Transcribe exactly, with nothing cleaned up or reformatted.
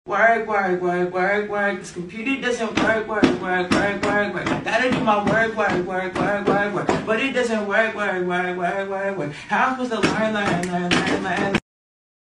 Work, work, work, work, work. This computer doesn't work, work, work, work, work, work. I gotta do my work, work, work, work, work, work. But it doesn't work, work, work, work, work, work. How am I supposed to learn, learn, learn, learn, learn?